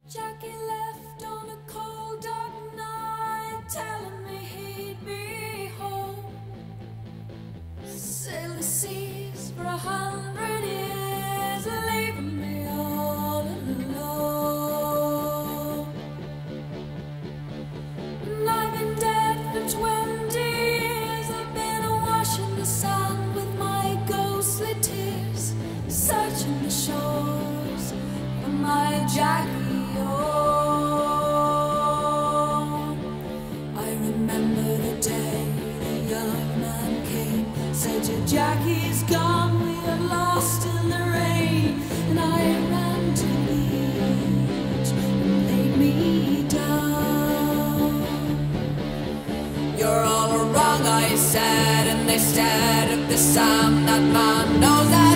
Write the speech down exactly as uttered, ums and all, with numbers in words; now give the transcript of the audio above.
Jackie left on a cold dark night, telling me he'd be home. Sailed the seas for a hundred years, leaving me all alone. And I've been dead for twenty years. I've been awash in the sand with my ghostly tears, searching the shores for my Jackie. Said your Jackie's gone, we are lost in the rain. And I ran to the beach and laid me down. You're all wrong, I said, and they stared at the sand. That man knows that